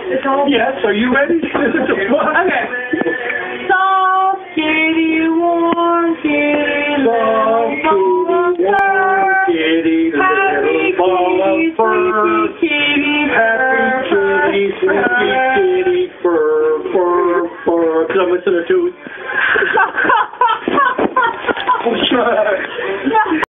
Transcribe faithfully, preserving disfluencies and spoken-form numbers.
It's all. Yes, are you ready? Okay. Soft kitty, warm kitty, love ball of fur. Kitty, Happy little ball of kitty, fur. sleepy kitty, Happy fur, kitty, sleepy kitty, fur, fur, fur. Cause I'm missing a tooth. fur.